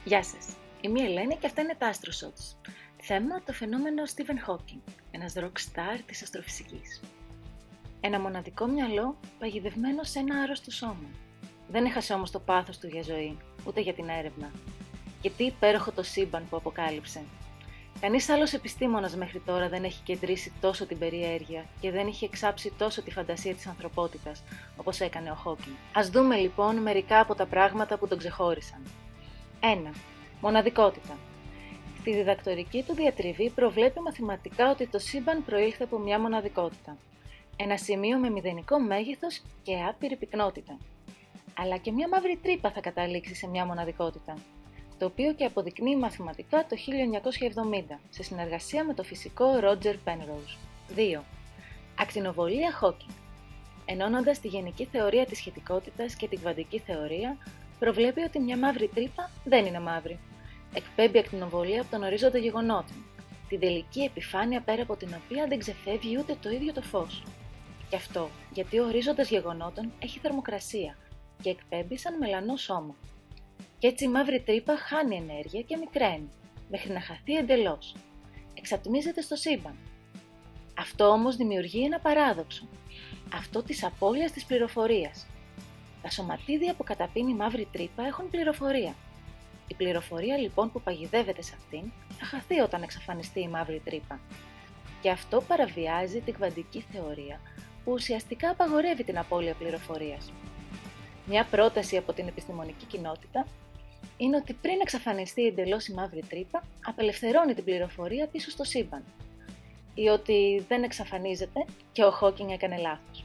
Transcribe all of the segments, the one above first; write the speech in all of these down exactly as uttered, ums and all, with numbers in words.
Γεια σας, είμαι η Ελένη και αυτά είναι τα Astro Shots. Θέμα το φαινόμενο Stephen Hawking, ένας rock star της αστροφυσικής. Ένα μοναδικό μυαλό παγιδευμένο σε ένα άρρωστο σώμα. Δεν έχασε όμως το πάθος του για ζωή, ούτε για την έρευνα. Και τι υπέροχο το σύμπαν που αποκάλυψε. Κανείς άλλος επιστήμονας μέχρι τώρα δεν έχει κεντρήσει τόσο την περιέργεια και δεν είχε εξάψει τόσο τη φαντασία της ανθρωπότητας, όπως έκανε ο Hawking. Ας δούμε λοιπόν μερικά από τα πράγματα που τον ξεχώρισαν. ένα. Μοναδικότητα. Στη διδακτορική του διατριβή προβλέπει μαθηματικά ότι το σύμπαν προήλθε από μια μοναδικότητα. Ένα σημείο με μηδενικό μέγεθος και άπειρη πυκνότητα. Αλλά και μια μαύρη τρύπα θα καταλήξει σε μια μοναδικότητα, το οποίο και αποδεικνύει μαθηματικά το χίλια εννιακόσια εβδομήντα, σε συνεργασία με το φυσικό Roger Penrose. δύο. Ακτινοβολία Hawking. Ενώνοντας τη γενική θεωρία της σχετικότητας και την κβαντική θεωρία, προβλέπει ότι μια μαύρη τρύπα δεν είναι μαύρη. Εκπέμπει ακτινοβολία από τον ορίζοντα γεγονότων, την τελική επιφάνεια πέρα από την οποία δεν ξεφεύγει ούτε το ίδιο το φως. Και αυτό γιατί ο ορίζοντας γεγονότων έχει θερμοκρασία και εκπέμπει σαν μελανό σώμα. Και έτσι η μαύρη τρύπα χάνει ενέργεια και μικραίνει, μέχρι να χαθεί εντελώς. Εξατμίζεται στο σύμπαν. Αυτό όμως δημιουργεί ένα παράδοξο, αυτό της απώλειας της πληροφορίας. Τα σωματίδια που καταπίνει η μαύρη τρύπα έχουν πληροφορία. Η πληροφορία λοιπόν που παγιδεύεται σε αυτήν θα χαθεί όταν εξαφανιστεί η μαύρη τρύπα. Και αυτό παραβιάζει την κβαντική θεωρία που ουσιαστικά απαγορεύει την απώλεια πληροφορίας. Μια πρόταση από την επιστημονική κοινότητα είναι ότι πριν εξαφανιστεί εντελώς η μαύρη τρύπα, απελευθερώνει την πληροφορία πίσω στο σύμπαν. Ή ότι δεν εξαφανίζεται και ο Hawking έκανε λάθος.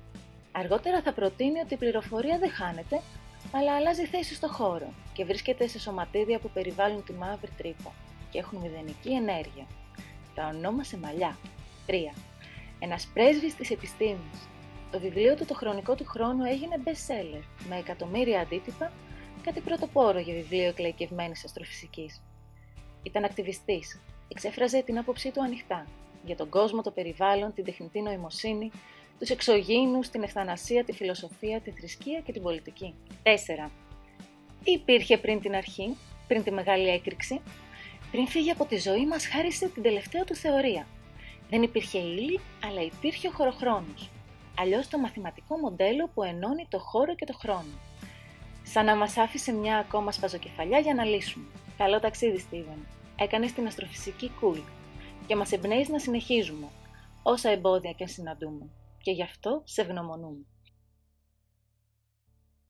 Αργότερα θα προτείνει ότι η πληροφορία δεν χάνεται, αλλά αλλάζει θέση στο χώρο και βρίσκεται σε σωματίδια που περιβάλλουν τη μαύρη τρύπα και έχουν μηδενική ενέργεια. Τα ονόμασε μαλλιά. τρία. Ένας πρέσβης της επιστήμης. Το βιβλίο του «Το χρονικό του χρόνου» έγινε best seller με εκατομμύρια αντίτυπα, κάτι πρωτοπόρο για βιβλίο εκλαϊκευμένης αστροφυσικής. Ήταν ακτιβιστής, εξέφραζε την άποψή του ανοιχτά για τον κόσμο, το περιβάλλον, την τεχνητή νοημοσύνη, τους εξωγήινους, την ευθανασία, τη φιλοσοφία, τη θρησκεία και την πολιτική. τέσσερα. Τι υπήρχε πριν την αρχή, πριν τη μεγάλη έκρηξη? Πριν φύγει από τη ζωή μας χάρισε την τελευταία του θεωρία. Δεν υπήρχε ύλη, αλλά υπήρχε ο χωροχρόνος. Αλλιώς το μαθηματικό μοντέλο που ενώνει το χώρο και το χρόνο. Σαν να μας άφησε μια ακόμα σπαζοκεφαλιά για να λύσουμε. Καλό ταξίδι, Steven. Έκανες την αστροφυσική cool και μας εμπνέεις να συνεχίζουμε, όσα εμπόδια και συναντούμε. Και γι' αυτό σε ευγνωμονούμε.